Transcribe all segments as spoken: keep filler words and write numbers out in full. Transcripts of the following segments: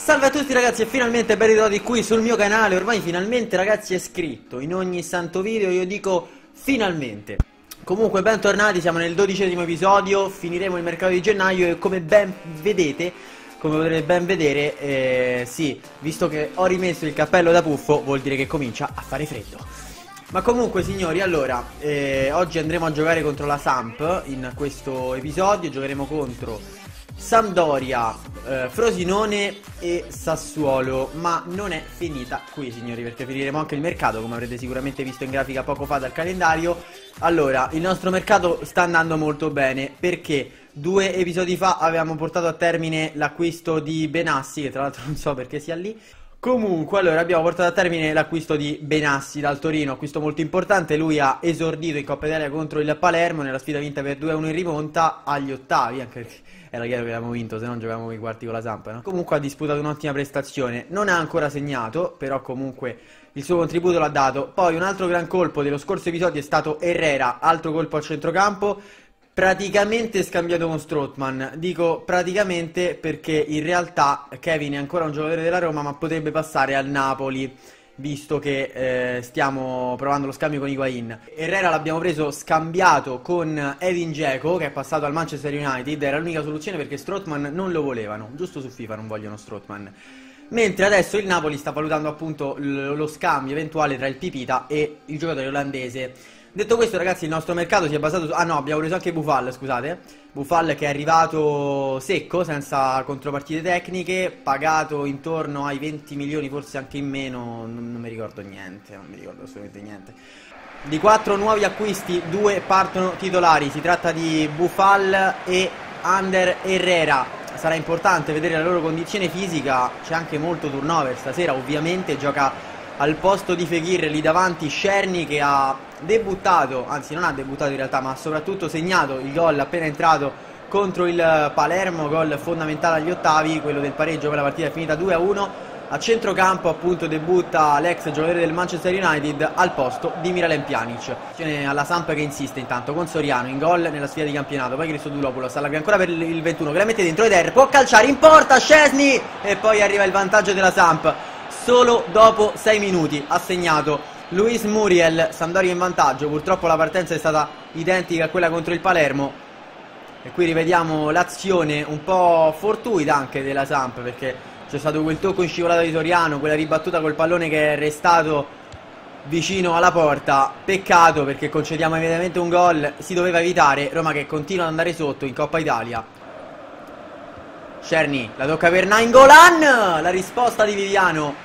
Salve a tutti ragazzi e finalmente ben ritrovati qui sul mio canale. Ormai finalmente ragazzi è scritto in ogni santo video, io dico finalmente. Comunque bentornati, siamo nel dodicesimo episodio, finiremo il mercato di gennaio e come ben vedete, come potrete ben vedere, eh, sì, visto che ho rimesso il cappello da puffo vuol dire che comincia a fare freddo. Ma comunque signori, allora, eh, oggi andremo a giocare contro la Samp in questo episodio, giocheremo contro Sampdoria, eh, Frosinone e Sassuolo, ma non è finita qui signori, perché finiremo anche il mercato, come avrete sicuramente visto in grafica poco fa dal calendario. Allora, il nostro mercato sta andando molto bene, perché due episodi fa avevamo portato a termine l'acquisto di Benassi, che tra l'altro non so perché sia lì. Comunque, allora, abbiamo portato a termine l'acquisto di Benassi dal Torino, acquisto molto importante. Lui ha esordito in Coppa Italia contro il Palermo nella sfida vinta per due a uno in rimonta agli ottavi, anche perché era chiaro che avevamo vinto, se non giocavamo i quarti con la Samp, no? Comunque ha disputato un'ottima prestazione, non ha ancora segnato, però comunque il suo contributo l'ha dato. Poi un altro gran colpo dello scorso episodio è stato Herrera, altro colpo al centrocampo, praticamente scambiato con Strootman. Dico praticamente perché in realtà Kevin è ancora un giocatore della Roma, ma potrebbe passare al Napoli, visto che eh, stiamo provando lo scambio con Higuain. Herrera l'abbiamo preso scambiato con Edin Dzeko, che è passato al Manchester United. Era l'unica soluzione perché Strootman non lo volevano, giusto su FIFA non vogliono Strootman. Mentre adesso il Napoli sta valutando appunto lo scambio eventuale tra il Pipita e il giocatore olandese. Detto questo ragazzi, il nostro mercato si è basato su... Ah no, abbiamo preso anche Buffal, scusate. Buffal che è arrivato secco, senza contropartite tecniche, pagato intorno ai venti milioni, forse anche in meno, non, non mi ricordo niente, non mi ricordo assolutamente niente. Di quattro nuovi acquisti, due partono titolari, si tratta di Buffal e Ander Herrera. Sarà importante vedere la loro condizione fisica, c'è anche molto turnover stasera, ovviamente gioca al posto di Fekir lì davanti Szczęsny, che ha debuttato, anzi non ha debuttato in realtà, ma ha soprattutto segnato il gol appena entrato contro il Palermo, gol fondamentale agli ottavi, quello del pareggio, per la partita è finita due a uno. A centrocampo appunto debutta l'ex giocatore del Manchester United al posto di Miralem Pjanic. Alla Samp che insiste intanto con Soriano in gol nella sfida di campionato, poi Christodouloulos allarga ancora per il ventuno che la mette dentro, Eder può calciare in porta, Szczęsny, e poi arriva il vantaggio della Samp. Solo dopo sei minuti ha segnato Luis Muriel, Sampdoria in vantaggio. Purtroppo la partenza è stata identica a quella contro il Palermo e qui rivediamo l'azione un po' fortuita anche della Samp, perché c'è stato quel tocco in scivolata di Soriano, quella ribattuta col pallone che è restato vicino alla porta. Peccato, perché concediamo immediatamente un gol, si doveva evitare. Roma che continua ad andare sotto in Coppa Italia. Szczęsny, la tocca per Nainggolan, la risposta di Viviano.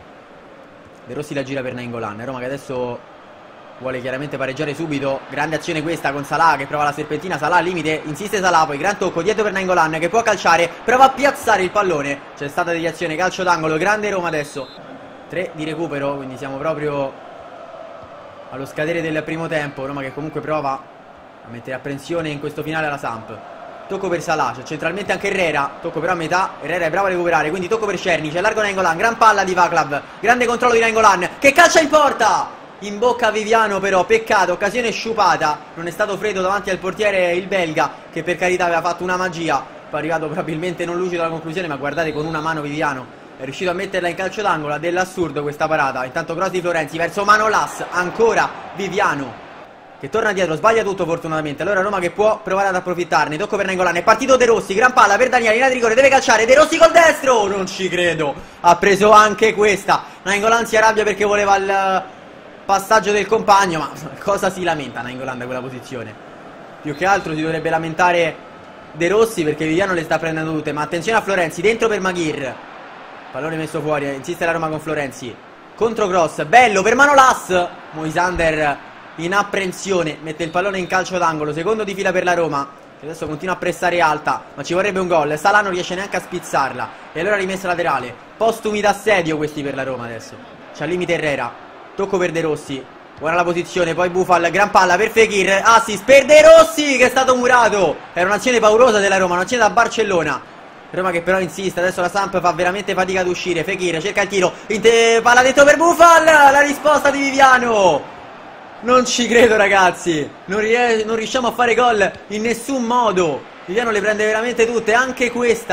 De Rossi la gira per Nainggolan, Roma che adesso vuole chiaramente pareggiare subito. Grande azione questa con Salah che prova la serpentina, Salah al limite, insiste Salah, poi gran tocco dietro per Nainggolan che può calciare, prova a piazzare il pallone, c'è stata deviazione, calcio d'angolo, grande Roma adesso. tre di recupero, quindi siamo proprio allo scadere del primo tempo. Roma che comunque prova a mettere apprensione in questo finale alla Samp. Tocco per Salah, c'è centralmente anche Herrera, tocco però a metà, Herrera è bravo a recuperare, quindi tocco per Szczęsny, c'è largo Nainggolan, gran palla di Vaclav, grande controllo di Nainggolan, che calcia in porta! In bocca a Viviano però, peccato, occasione sciupata, non è stato freddo davanti al portiere il belga, che per carità aveva fatto una magia, poi è arrivato probabilmente non lucido alla conclusione, ma guardate con una mano Viviano, è riuscito a metterla in calcio d'angolo, dell'assurdo questa parata. Intanto cross di Florenzi verso Manolas, ancora Viviano che torna dietro, sbaglia tutto fortunatamente. Allora Roma che può provare ad approfittarne. Tocco per Nainggolan, è partito De Rossi, gran palla per Daniele, in rigore, deve calciare, De Rossi col destro, non ci credo, ha preso anche questa. Nainggolan si arrabbia perché voleva il passaggio del compagno, ma cosa si lamenta Nainggolan da quella posizione? Più che altro si dovrebbe lamentare De Rossi, perché Viviano le sta prendendo tutte. Ma attenzione a Florenzi, dentro per Maghir, pallone messo fuori, insiste la Roma con Florenzi, contro cross, bello per Manolas, Moisander in apprensione, mette il pallone in calcio d'angolo, secondo di fila per la Roma, che adesso continua a pressare alta, ma ci vorrebbe un gol. Salah non riesce neanche a spizzarla, e allora rimessa laterale, postumi d'assedio questi per la Roma adesso. C'ha al limite Herrera, tocco per De Rossi, buona la posizione, poi Buffal, gran palla per Fekir, assist per De Rossi che è stato murato. Era un'azione paurosa della Roma, un'azione da Barcellona. Roma che però insiste, adesso la Samp fa veramente fatica ad uscire. Fekir cerca il tiro, palla dentro per Buffal, la risposta di Viviano. Non ci credo ragazzi, non, non riusciamo a fare gol in nessun modo. Viviano le prende veramente tutte, anche questa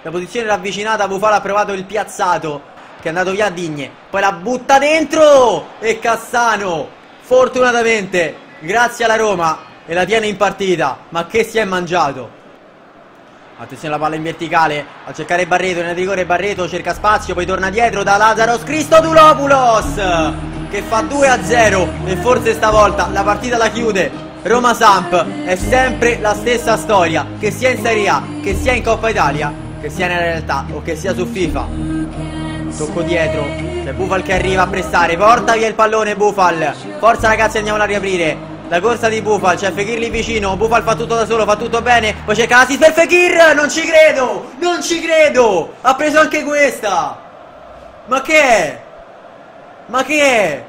La posizione ravvicinata, Bufala ha provato il piazzato che è andato via a Digne, poi la butta dentro e Cassano fortunatamente, grazie alla Roma, e la tiene in partita. Ma che si è mangiato. Attenzione alla palla in verticale, a cercare Barreto, nel rigore Barreto cerca spazio, poi torna dietro da Lazaros Christodouloulos che fa due a zero e forse stavolta la partita la chiude. Roma Samp è sempre la stessa storia, che sia in Serie A, che sia in Coppa Italia, che sia nella realtà o che sia su FIFA. Tocco dietro, c'è Bufal che arriva a pressare, porta via il pallone Bufal. Forza ragazzi, andiamo a riaprire la corsa di Bufal, c'è Fekir lì vicino, Bufal fa tutto da solo, fa tutto bene, poi c'è Casis per Fekir, non ci credo, non ci credo, ha preso anche questa. Ma che è? Ma che è?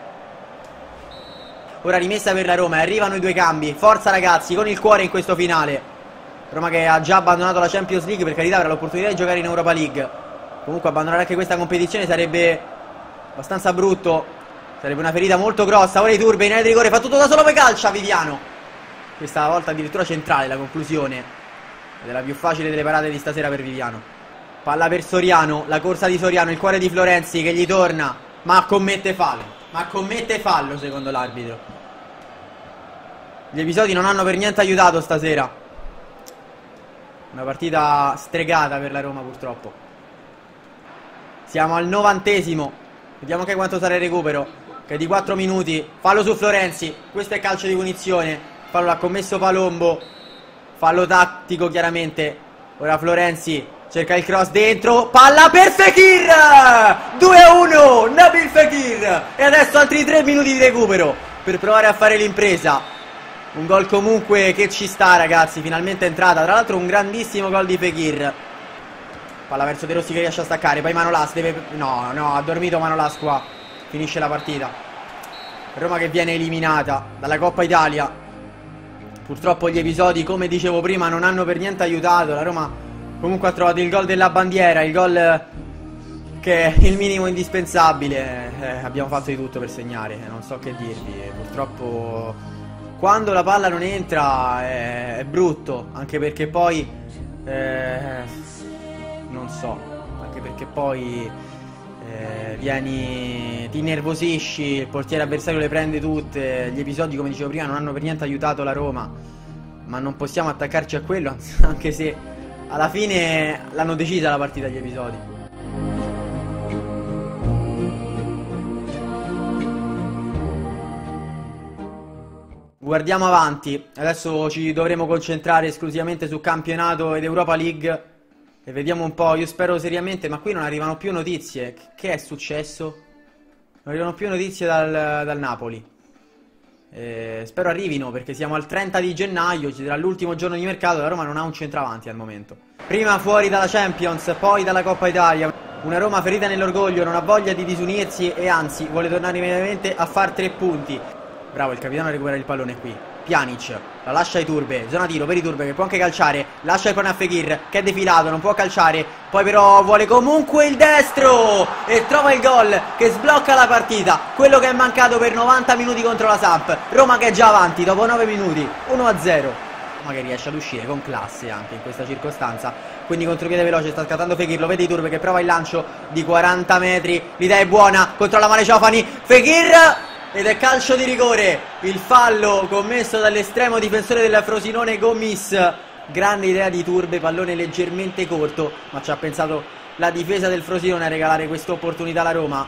Ora rimessa per la Roma e arrivano i due cambi, forza ragazzi, con il cuore in questo finale. Roma che ha già abbandonato la Champions League, per carità avrà l'opportunità di giocare in Europa League. Comunque abbandonare anche questa competizione sarebbe abbastanza brutto, sarebbe una ferita molto grossa. Ora Iturbe in area di rigore, fa tutto da solo, poi calcia Viviano. Questa volta addirittura centrale la conclusione, ed è la più facile delle parate di stasera per Viviano. Palla per Soriano, la corsa di Soriano, il cuore di Florenzi che gli torna, ma commette fallo, ma commette fallo secondo l'arbitro. Gli episodi non hanno per niente aiutato stasera. Una partita stregata per la Roma purtroppo. Siamo al novantesimo. Vediamo anche quanto sarà il recupero, che è di quattro minuti. Fallo su Florenzi. Questo è calcio di punizione. Fallo l'ha commesso Palombo. Fallo tattico chiaramente. Ora Florenzi cerca il cross dentro. Palla per Fekir, due a uno Nabil Fekir. E adesso altri tre minuti di recupero per provare a fare l'impresa. Un gol comunque che ci sta ragazzi. Finalmente è entrata. Tra l'altro un grandissimo gol di Fekir. Palla verso De Rossi che riesce a staccare, poi Manolas deve... No, no, ha dormito Manolas qua. Finisce la partita. Roma che viene eliminata dalla Coppa Italia. Purtroppo gli episodi, come dicevo prima, non hanno per niente aiutato. La Roma comunque ha trovato il gol della bandiera, il gol che è il minimo indispensabile. eh, Abbiamo fatto di tutto per segnare, eh, non so che dirvi. eh, Purtroppo quando la palla non entra è, è brutto, anche perché poi... Eh, non so, anche perché poi eh, vieni, ti innervosisci, il portiere avversario le prende tutte. Gli episodi, come dicevo prima, non hanno per niente aiutato la Roma, ma non possiamo attaccarci a quello, anche se alla fine l'hanno decisa la partita, gli episodi. Guardiamo avanti, adesso ci dovremo concentrare esclusivamente su campionato ed Europa League. E vediamo un po', io spero seriamente, ma qui non arrivano più notizie. Che è successo? Non arrivano più notizie dal, dal Napoli. eh, Spero arrivino, perché siamo al trenta di gennaio, ci sarà l'ultimo giorno di mercato. La Roma non ha un centravanti al momento. Prima fuori dalla Champions, poi dalla Coppa Italia. Una Roma ferita nell'orgoglio, non ha voglia di disunirsi e anzi vuole tornare immediatamente a far tre punti. Bravo il capitano a recuperare il pallone qui. Pjanic, la lascia Iturbe, zona tiro per Iturbe che può anche calciare, lascia il pallone a Fekir che è defilato, non può calciare, poi però vuole comunque il destro e trova il gol che sblocca la partita, quello che è mancato per novanta minuti contro la Samp. Roma che è già avanti dopo nove minuti, uno a zero. Roma che riesce ad uscire con classe anche in questa circostanza, quindi contropiede veloce, sta scattando Fekir, lo vede Iturbe che prova il lancio di quaranta metri, l'idea è buona, controlla male Ciofani, Fekir... Ed è calcio di rigore, il fallo commesso dall'estremo difensore della Frosinone Gomis. Grande idea di Iturbe, pallone leggermente corto, ma ci ha pensato la difesa del Frosinone a regalare questa opportunità alla Roma.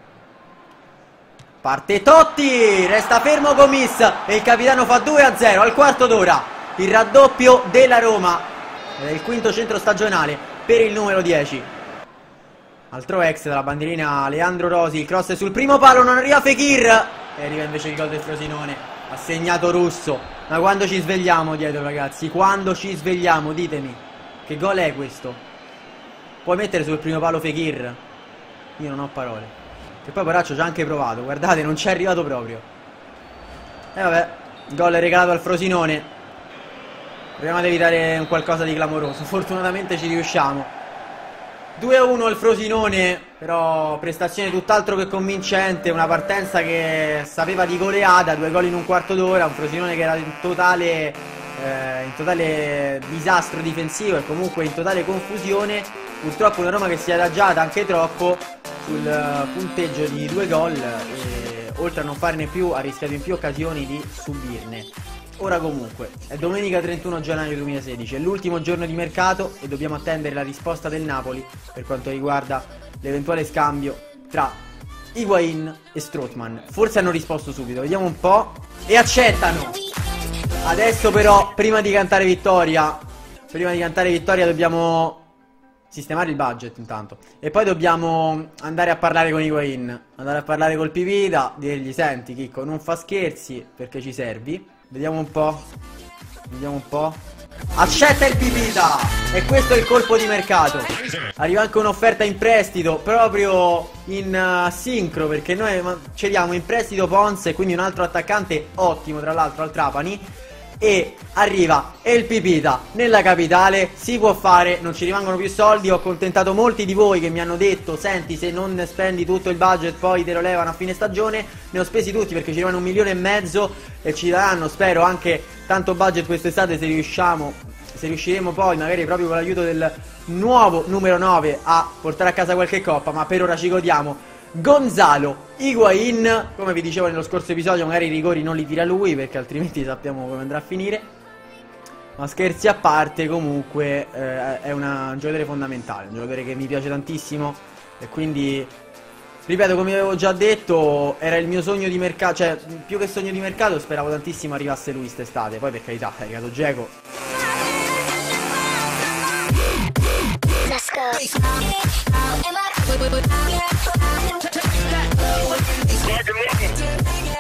Parte Totti, resta fermo Gomis e il capitano fa due a zero al quarto d'ora. Il raddoppio della Roma, ed è il quinto centro stagionale per il numero dieci. Altro ex dalla bandierina Leandro Rosi, il cross è sul primo palo, non arriva Fekir e arriva invece il gol del Frosinone, ha segnato Russo. Ma quando ci svegliamo dietro ragazzi, quando ci svegliamo, ditemi, che gol è questo? Puoi mettere sul primo palo Fekir? Io non ho parole. Che poi Poraccio ci ha anche provato, guardate, non ci è arrivato proprio. E vabbè, il gol è regalato al Frosinone. Proviamo ad evitare un qualcosa di clamoroso, fortunatamente ci riusciamo. due a uno al Frosinone, però prestazione tutt'altro che convincente, una partenza che sapeva di goleada, due gol in un quarto d'ora, un Frosinone che era in totale eh, in totale disastro difensivo e comunque in totale confusione. Purtroppo una Roma che si è adagiata anche troppo sul punteggio di due gol e oltre a non farne più ha rischiato in più occasioni di subirne. Ora comunque è domenica trentuno gennaio duemilasedici, è l'ultimo giorno di mercato e dobbiamo attendere la risposta del Napoli per quanto riguarda l'eventuale scambio tra Higuain e Strootman. Forse hanno risposto subito, vediamo un po'. E accettano! Adesso però, prima di cantare vittoria, prima di cantare vittoria dobbiamo sistemare il budget intanto. E poi dobbiamo andare a parlare con Higuain, andare a parlare col Pipita, dirgli: senti Chicco, non fa scherzi perché ci servi. Vediamo un po'. Vediamo un po'. Accetta il Pipita! E questo è il colpo di mercato. Arriva anche un'offerta in prestito, proprio in uh, sincro, perché noi cediamo in prestito Ponce, quindi un altro attaccante ottimo tra l'altro al Trapani. E arriva El Pipita nella capitale, si può fare, non ci rimangono più soldi. Ho accontentato molti di voi che mi hanno detto: senti, se non spendi tutto il budget poi te lo levano a fine stagione. Ne ho spesi tutti perché ci rimane un milione e mezzo e ci daranno, spero, anche tanto budget quest'estate se riusciamo, se riusciremo poi magari proprio con l'aiuto del nuovo numero nove a portare a casa qualche coppa. Ma per ora ci godiamo Gonzalo Higuain. Come vi dicevo nello scorso episodio, magari i rigori non li tira lui perché altrimenti sappiamo come andrà a finire. Ma scherzi a parte, comunque eh, è una, un giocatore fondamentale, un giocatore che mi piace tantissimo. E quindi, ripeto, come avevo già detto, era il mio sogno di mercato. Cioè, più che sogno di mercato, speravo tantissimo arrivasse lui quest'estate. Poi per carità, è arrivato Dzeko. Let's go.